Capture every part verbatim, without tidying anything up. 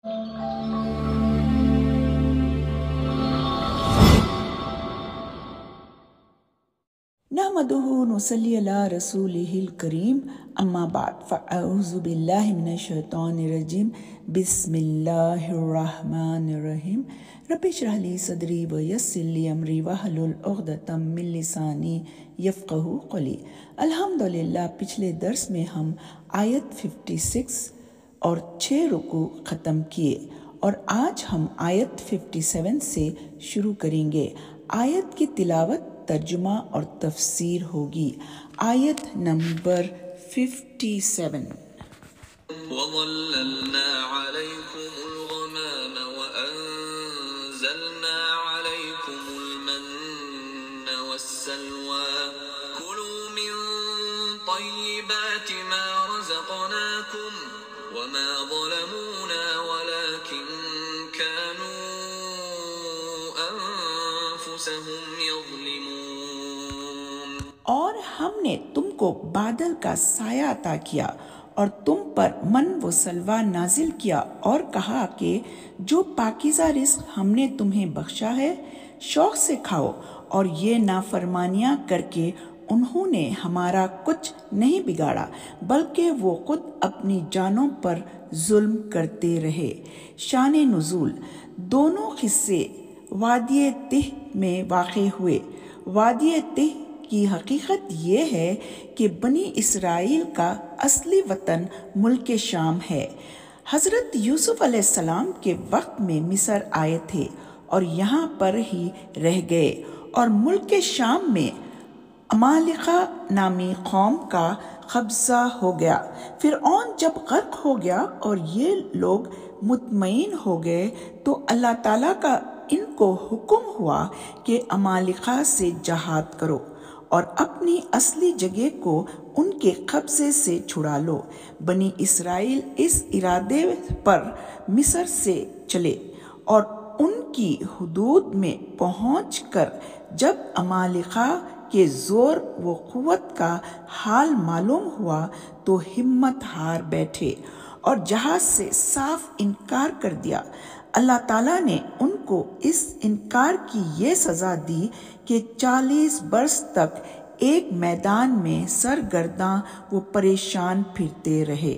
नहमदुहु नुसल्ली अला रसूलिहिल करीम अम्मा बाद फ़अऊज़ु बिल्लाहि मिनश शैतानिर रजीम बिस्मिल्लाहिर्रहमानिर्रहीम रब्बि इश्रह ली सदरी व यस्सिर ली अमरी वहलुल उक़दतम मिन लिसानी यफ़क़हू क़ौली। अल्हम्दुलिल्लाह, पिछले दर्स में हम आयत छप्पन और छः रुकू ख़त्म किए और आज हम आयत सत्तावन से शुरू करेंगे। आयत की तिलावत, तर्जुमा और तफसीर होगी। आयत नंबर सत्तावन। वज़ल्ललना अलैकुमुल गमाम वअंज़लना अलैकुमुल मन्न वस्सलवा कुलू मिन तय्यिबाति मा रज़क़नाकुम वमा ज़लमूना वलाकिन कानू अनफुसहुम यज़लिमून। और हमने तुमको बादल का साया अता किया और तुम पर मन व सलवा नाजिल किया और कहा कि जो पाकीज़ा रिज़्क़ हमने तुम्हें बख्शा है शौक़ से खाओ, और ये नाफरमानियाँ करके उन्होंने हमारा कुछ नहीं बिगाड़ा बल्कि वो खुद अपनी जानों पर जुल्म करते रहे। शान नुज़ूल, दोनों किस्से वादी तिह में वाक़े हुए। वादी तिह की हकीकत ये है कि बनी इसराइल का असली वतन मुल्क शाम है। हज़रत यूसुफ अलैहिस्सलाम के वक्त में मिस्र आए थे और यहाँ पर ही रह गए और मुल्क शाम में अमालिका नामी कौम का कब्ज़ा हो गया। फ़िरऔन जब गर्क हो गया और ये लोग मुतमईन हो गए तो अल्लाह ताला का इनको हुक्म हुआ कि अमालिका से जहाद करो और अपनी असली जगह को उनके कब्ज़े से छुड़ा लो। बनी इसराइल इस इरादे पर मिस्र से चले और उनकी हुदूद में पहुंचकर जब अमालिका के ज़ोर व क़ुव्वत का हाल मालूम हुआ तो हिम्मत हार बैठे और जहाज़ से साफ इनकार कर दिया। अल्लाह ताला ने उनको इस इनकार की ये सज़ा दी कि चालीस बरस तक एक मैदान में सरगर्दां वो परेशान फिरते रहे।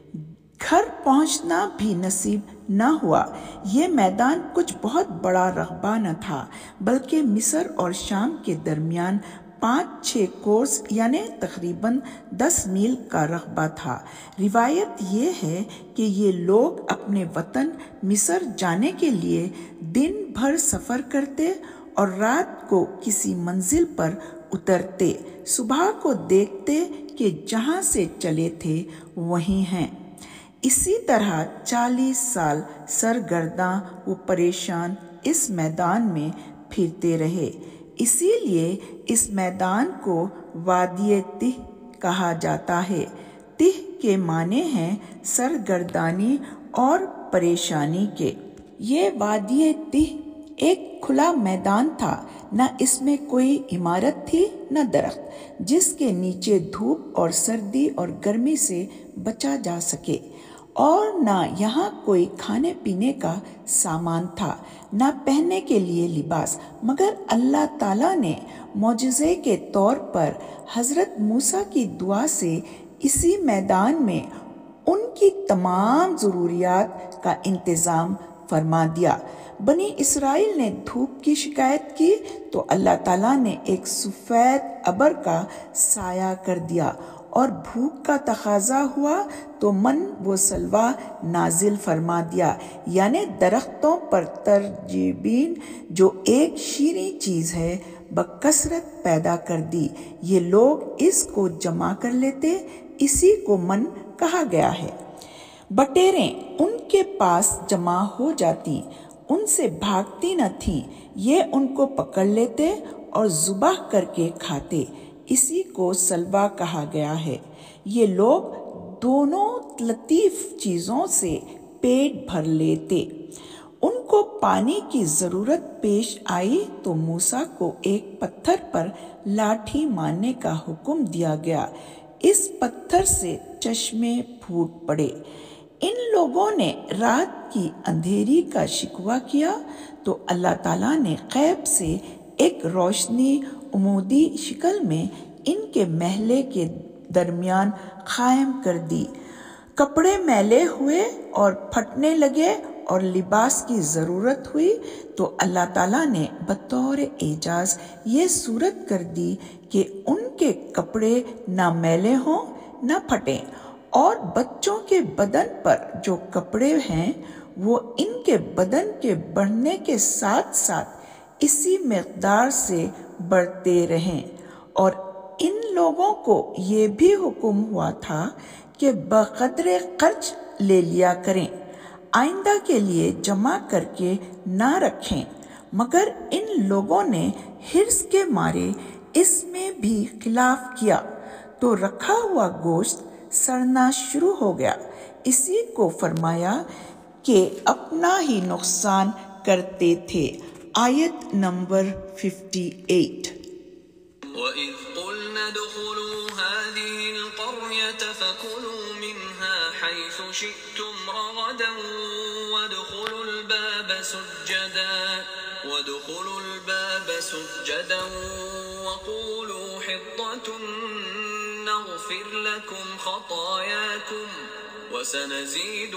घर पहुंचना भी नसीब न हुआ। ये मैदान कुछ बहुत बड़ा रकबा न था बल्कि मिस्र और शाम के दरमियान पाँच छः कोर्स यानी तकरीबन दस मील का रकबा था। रिवायत ये है कि ये लोग अपने वतन मिस्र जाने के लिए दिन भर सफ़र करते और रात को किसी मंजिल पर उतरते, सुबह को देखते कि जहाँ से चले थे वहीं हैं। इसी तरह चालीस साल सरगर्दां व परेशान इस मैदान में फिरते रहे। इसीलिए इस मैदान को वादी तिह कहा जाता है। तिह के माने हैं सरगर्दानी और परेशानी के। ये वादी तिह एक खुला मैदान था, न इसमें कोई इमारत थी न दरख्त जिसके नीचे धूप और सर्दी और गर्मी से बचा जा सके, और न यहाँ कोई खाने पीने का सामान था, न पहनने के लिए लिबास। मगर अल्लाह ताला ने मौजज़े के तौर पर हज़रत मूसा की दुआ से इसी मैदान में उनकी तमाम ज़रूरियात का इंतज़ाम फरमा दिया। बनी इसराइल ने धूप की शिकायत की तो अल्लाह ताला ने एक सफ़ेद अबर का साया कर दिया, और भूख का तकाजा हुआ तो मन व सलवा नाजिल फरमा दिया, यानी दरख्तों पर तरजीबीन जो एक शीरीं चीज़ है बकसरत पैदा कर दी। ये लोग इसको जमा कर लेते, इसी को मन कहा गया है। बटेरें उनके पास जमा हो जाती, उनसे भागती न थीं। ये उनको पकड़ लेते और ज़ुबाह करके खाते, इसी को सलवा कहा गया है। ये लोग दोनों लतीफ़ चीज़ों से पेट भर लेते। उनको पानी की ज़रूरत पेश आई तो मूसा को एक पत्थर पर लाठी मारने का हुक्म दिया गया। इस पत्थर से चश्मे फूट पड़े। ان لوگوں نے رات کی اندھیری کا شکوہ کیا تو اللہ تعالیٰ نے غیب سے ایک روشنی عمودی شکل میں ان کے محلے کے درمیان قائم کر دی۔ کپڑے میلے ہوئے اور پھٹنے لگے اور لباس کی ضرورت ہوئی تو اللہ تعالیٰ نے بطور اعجاز یہ صورت کر دی کہ ان کے کپڑے نہ میلے ہوں نہ پھٹیں، اور بچوں کے بدن پر جو کپڑے ہیں وہ ان کے بدن کے بڑھنے کے ساتھ ساتھ اسی مقدار سے بڑھتے رہیں۔ اور ان لوگوں کو یہ بھی حکم ہوا تھا کہ بقدر خرچ لے لیا کریں، آئندہ کے لیے جمع کر کے نہ رکھیں، مگر ان لوگوں نے حرص کے مارے اس میں بھی خلاف کیا تو رکھا ہوا گوشت سڑنا شروع ہو گیا۔ اسی کو فرمایا کہ اپنا ہی نقصان کرتے تھے۔ آیت نمبر اٹھاون۔ وَإِذْ قُلْنَا ادْخُلُوا هَٰذِهِ الْقَرْيَةَ فَكُلُوا مِنْهَا حَيْثُ شِئْتُمْ رَغَدًا وَادْخُلُوا الْبَابَ سُجَّدًا وَادْخُلُوا الْبَابَ سُجَّدًا وَقُولُوا حِطَّةٌ نَغْفِرْ لَكُمْ خَطَايَاكُمْ وَسَنَزِيدُ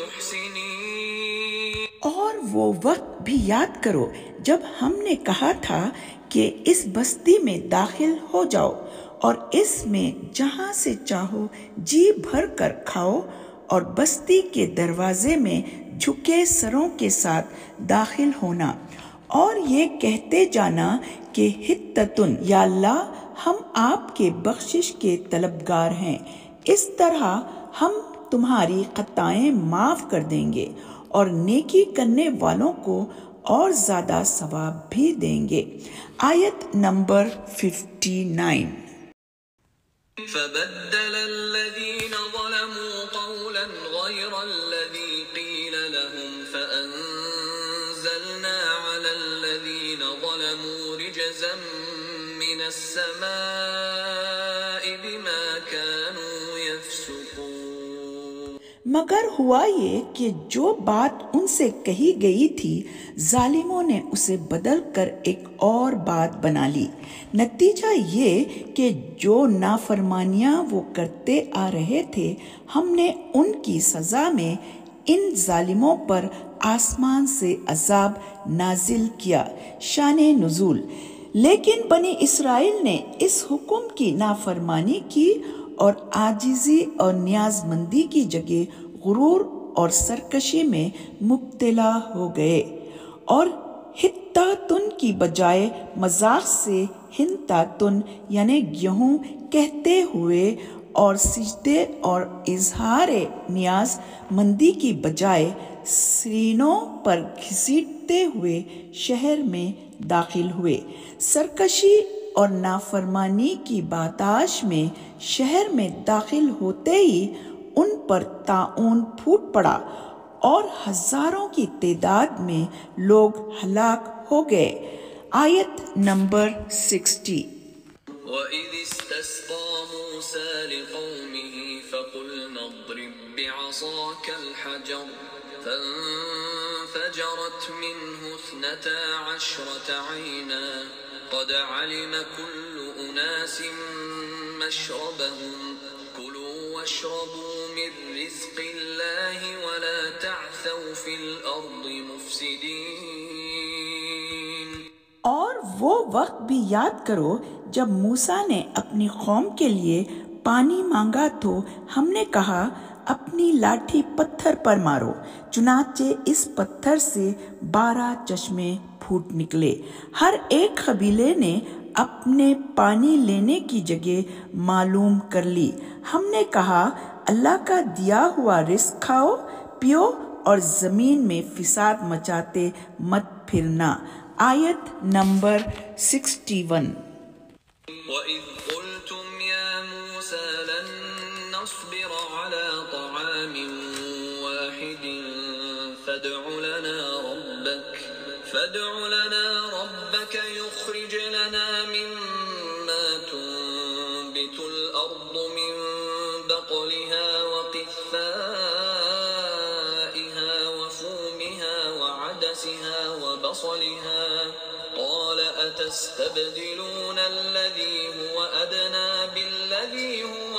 الْمُحْسِنِينَ۔ اور وہ وقت بھی یاد کرو جب ہم نے کہا تھا کہ اس بستی میں داخل ہو جاؤ اور اس میں جہاں سے چاہو جی بھر کر کھاؤ، اور بستی کے دروازے میں جھکے سروں کے ساتھ داخل ہونا، اور یہ کہتے جانا کہ حتتن، یا اللہ ہم آپ کے بخشش کے طلبگار ہیں، اس طرح ہم تمہاری خطائیں معاف کر دیں گے اور نیکی کرنے والوں کو اور زیادہ ثواب بھی دیں گے۔ آیت نمبر ففٹی نائن۔ فَبَدَّلَ الَّذِينَ ظَلَمُوا قَوْلًا غَيْرَ الَّذِي قِيلَ لَهُمْ فَأَنزَلْنَا عَلَى الَّذِينَ ظَلَمُوا رِجْزًا مِّنَ السَّمَاءِ بِمَا كَانُوا يَفْسُقُونَ۔ مگر ہوا یہ کہ جو بات ان سے کہی گئی تھی ظالموں نے اسے بدل کر ایک اور بات بنا لی۔ نتیجہ یہ کہ جو نافرمانیاں وہ کرتے آ رہے تھے ہم نے ان کی سزا میں ان ظالموں پر آسمان سے عذاب نازل کیا۔ شان نزول۔ لیکن بنی اسرائیل نے اس حکم کی نافرمانی کی اور عاجزی اور نیاز مندی کی جگہ غرور اور سرکشی میں مبتلا ہو گئے، اور حتاتن کی بجائے مذاق سے ہنتاتن یعنی گیہوں کہتے ہوئے، اور سجدے اور اظہار نیاز مندی کی بجائے سینوں پر گھسیٹتے ہوئے شہر میں داخل ہوئے۔ سرکشی اور نافرمانی کی باتاش میں شہر میں داخل ہوتے ہی ان پر طاعون پھوٹ پڑا اور ہزاروں کی تعداد میں لوگ ہلاک ہو گئے۔ آیت نمبر سکسٹی۔ وَإِذِ اسْتَسْقَىٰ مُوسَىٰ لِقَوْمِهِ فَقُلْنَا اضْرِب بِّعَصَاكَ الْحَجَرَ فَانفَجَرَتْ مِنْهُ اثْنَتَا عَشْرَةَ عَيْنًا قَدْ عَلِمَ كُلُّ أُنَاسٍ مَّشْرَبَهُمْ كُلُوا وَاشْرَبُوا مِن رِّزْقِ اللَّهِ وَلَا تَعْثَوْا فِي الْأَرْضِ مُفْسِدِينَ۔ اور وہ وقت بھی یاد کرو جب موسیٰ نے اپنی قوم کے لیے پانی مانگا تو ہم نے کہا اپنی لاٹھی پتھر پر مارو، چنانچہ اس پتھر سے بارہ چشمے پھوٹ نکلے۔ ہر ایک قبیلے نے اپنے پانی لینے کی جگہ معلوم کر لی۔ ہم نے کہا اللہ کا دیا ہوا رزق کھاؤ پیو اور زمین میں فساد مچاتے مت پھرنا۔ آیت نمبر سکسٹی ون۔ وَإِذْ قُلْتُمْ يَا مُوسَىٰ لَن نَّصْبِرَ عَلَىٰ طَعَامٍ وَاحِدٍ فَادْعُ لَنَا رَبَّكَ فَادْعُ لَنَا رَبَّكَ يُخْرِجْ لَنَا مِمَّا تُنبِتُ الْأَرْضُ مِن بَقْلِهَا وَقِثَّائِهَا وعدسها وبصلها قال أتستبدلون الذي هو أدنى بالذي هو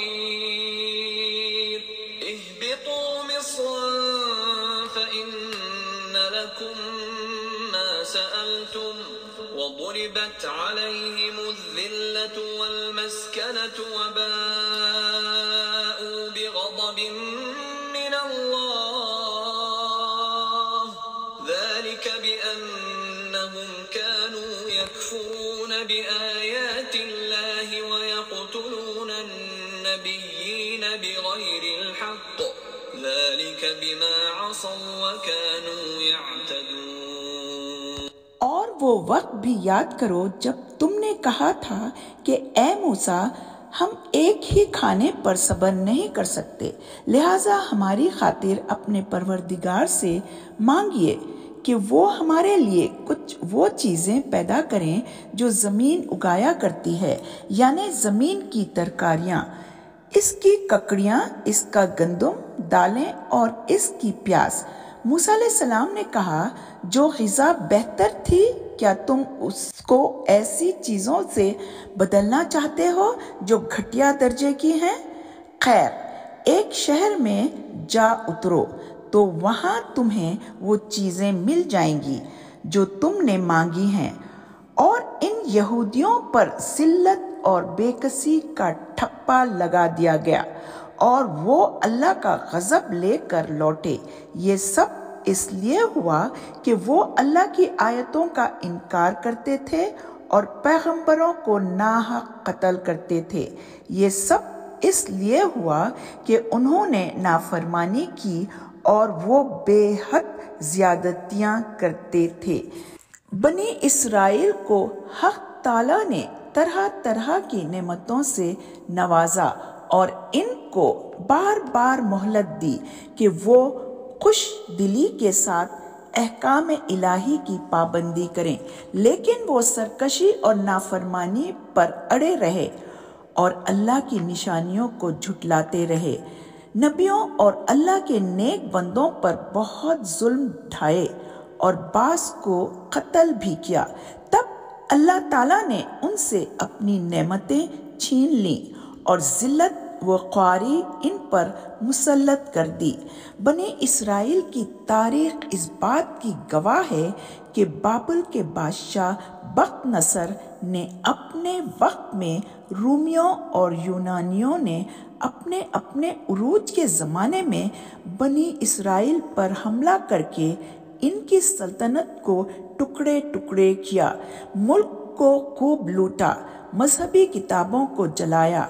خير اهبطوا مصرا فإن لكم ما سألتم وضربت عليهم الذلة والمسكنة وباءوا بغضب من الله ذلك بأنهم كانوا يكفرون بآيات الله ويقتلون النبيين بغير الحق ذلك بما عصوا وكانوا يعتدون. اور وہ وقت بھی یاد کرو جب تم نے کہا تھا کہ اے موسیٰ ہم ایک ہی کھانے پر صبر نہیں کر سکتے، لہٰذا ہماری خاطر اپنے پروردگار سے مانگیے کہ وہ ہمارے لیے کچھ وہ چیزیں پیدا کریں جو زمین اگایا کرتی ہے، یعنی زمین کی ترکاریاں، اس کی ککڑیاں، اس کا گندم، دالیں اور اس کی پیاز. موسیٰ علیہ السلام نے کہا جو غذا بہتر تھی کیا تم اس کو ایسی چیزوں سے بدلنا چاہتے ہو جو گھٹیا درجے کی ہیں؟ خیر، ایک شہر میں جا اترو تو وہاں تمہیں وہ چیزیں مل جائیں گی جو تم نے مانگی ہیں. اور ان یہودیوں پر ذلت اور بے کسی کا ٹھپا لگا دیا گیا اور وہ اللہ کا غضب لے کر لوٹے. یہ سب اس لیے ہوا کہ وہ اللہ کی آیتوں کا انکار کرتے تھے اور پیغمبروں کو ناحق قتل کرتے تھے. یہ سب اس لیے ہوا کہ انہوں نے نافرمانی کی اور وہ بے حد زیادتیاں کرتے تھے. بنی اسرائیل کو حق تعالیٰ نے طرح طرح کی نعمتوں سے نوازا اور ان کو بار بار مہلت دی کہ وہ خوش دلی کے ساتھ احکام الہی کی پابندی کریں، لیکن وہ سرکشی اور نافرمانی پر اڑے رہے اور اللہ کی نشانیوں کو جھٹلاتے رہے. نبیوں اور اللہ کے نیک بندوں پر بہت ظلم ڈھائے اور بعض کو قتل بھی کیا. تب اللہ تعالیٰ نے ان سے اپنی نعمتیں چھین لیں اور ذلت و خواری ان پر مسلط کر دی. بنی اسرائیل کی تاریخ اس بات کی گواہ ہے کہ بابل کے بادشاہ بخت نصر نے اپنے وقت میں رومیوں اور یونانیوں نے اپنے اپنے عروج کے زمانے میں بنی اسرائیل پر حملہ کر کے ان کی سلطنت کو ٹکڑے ٹکڑے کیا، ملک کو خوب لوٹا، مذہبی کتابوں کو جلایا،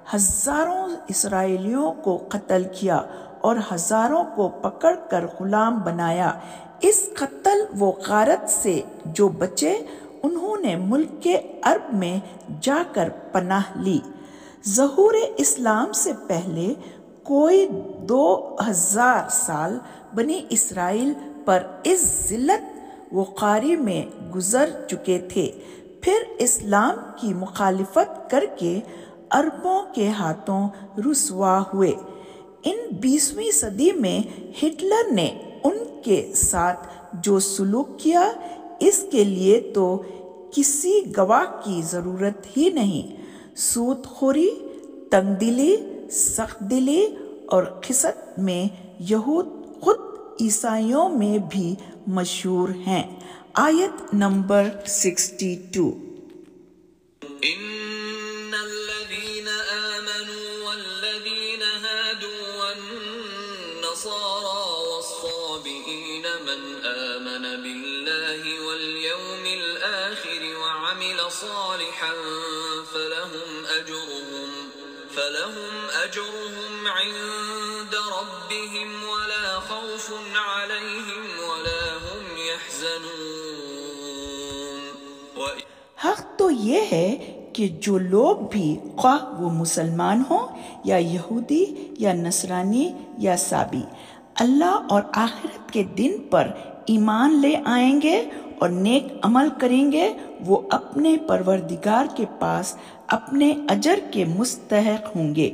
ہزاروں اسرائیلیوں کو قتل کیا اور ہزاروں کو پکڑ کر غلام بنایا. اس قتل و غارت سے جو بچے انہوں نے ملک کے عرب میں جا کر پناہ لی. ظہور اسلام سے پہلے کوئی دو ہزار سال بنی اسرائیل پر اس ذلت و خواری میں گزر چکے تھے. پھر اسلام کی مخالفت کر کے عربوں کے ہاتھوں رسوا ہوئے. ان بیسویں صدی میں ہٹلر نے ان کے ساتھ جو سلوک کیا اس کے لیے تو کسی گواہ کی ضرورت ہی نہیں. سود خوری، تنگ دلی، سخت دلی اور خست میں یہود خود عیسائیوں میں بھی مشہور ہیں. آیت نمبر سکسٹی ٹو. ان الذين آمنوا والذين هادوا والنصارى والصابئين من آمن بالله واليوم الآخر وعمل صالحا فلهم أجرهم فلهم أجرهم عند ربهم ولا خوف عليهم ولا هم يحزنون. حق تو یہ ہے کہ جو لوگ بھی خواہ وہ مسلمان ہوں یا یہودی یا نصرانی یا سابی اللہ اور آخرت کے دن پر ایمان لے آئیں گے اور نیک عمل کریں گے، وہ اپنے پروردگار کے پاس اپنے اجر کے مستحق ہوں گے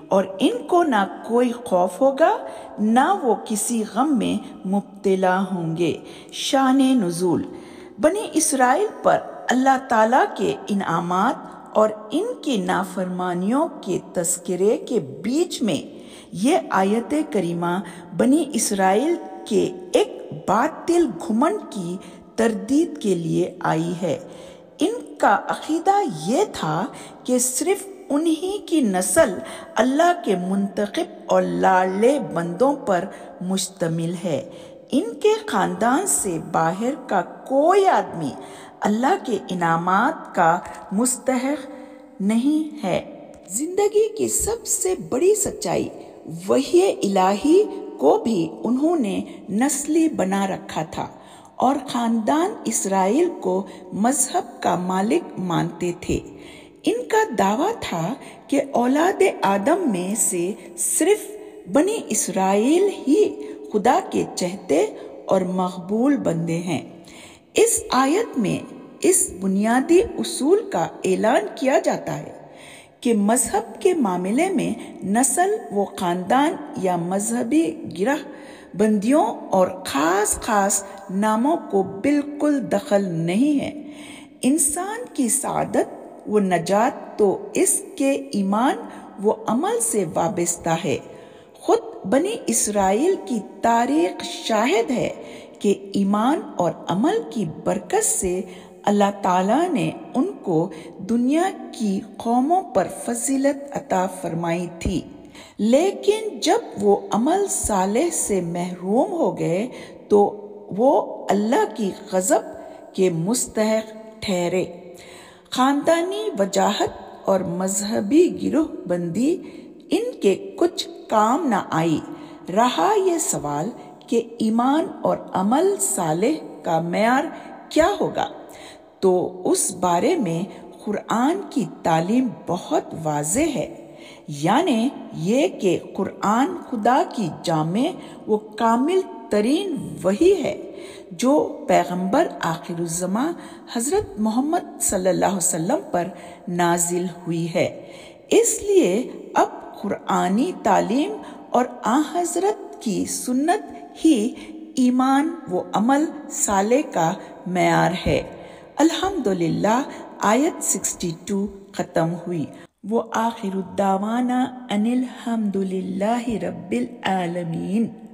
اور ان کو نہ کوئی خوف ہوگا نہ وہ کسی غم میں مبتلا ہوں گے۔ شان نزول، بنی اسرائیل پر اللہ تعالیٰ کے انعامات اور ان کی نافرمانیوں کے تذکرے کے بیچ میں یہ آیت کریمہ بنی اسرائیل کے ایک باطل گھمنڈ کی تردید کے لیے آئی ہے۔ ان کا عقیدہ یہ تھا کہ صرف انہی کی نسل اللہ کے منتخب اور لاڈلے بندوں پر مشتمل ہے۔ ان کے خاندان سے باہر کا کوئی آدمی اللہ کے انعامات کا مستحق نہیں ہے۔ زندگی کی سب سے بڑی سچائی وحی الہی کو بھی انہوں نے نسلی بنا رکھا تھا اور خاندان اسرائیل کو مذہب کا مالک مانتے تھے۔ ان کا دعویٰ تھا کہ اولاد آدم میں سے صرف بنی اسرائیل ہی خدا کے چہتے اور مقبول بندے ہیں۔ اس آیت میں اس بنیادی اصول کا اعلان کیا جاتا ہے کہ مذہب کے معاملے میں نسل و خاندان یا مذہبی گرہ بندیوں اور خاص خاص ناموں کو بالکل دخل نہیں ہے۔ انسان کی سعادت و نجات تو اس کے ایمان و عمل سے وابستہ ہے۔ خود بنی اسرائیل کی تاریخ شاہد ہے کہ ایمان اور عمل کی برکت سے اللہ تعالیٰ نے ان کو دنیا کی قوموں پر فضیلت عطا فرمائی تھی، لیکن جب وہ عمل صالح سے محروم ہو گئے تو وہ اللہ کی غضب کے مستحق ٹھہرے۔ خاندانی وجاہت اور مذہبی گروہ بندی ان کے کچھ کام نہ آئی۔ رہا یہ سوال کہ ایمان اور عمل صالح کا معیار کیا ہوگا، تو اس بارے میں قرآن کی تعلیم بہت واضح ہے، یعنی یہ کہ قرآن خدا کی جامع و کامل ترین وحی ہے جو پیغمبر آخر الزماں حضرت محمد صلی اللہ علیہ وسلم پر نازل ہوئی ہے۔ اس لیے اب قرآنی تعلیم اور آن حضرت کی سنت ہی ایمان و عمل صالح کا معیار ہے۔ الحمدللہ آیت باسٹھ ختم ہوئی۔ وآخر الدعوانا ان الحمدللہ رب العالمین۔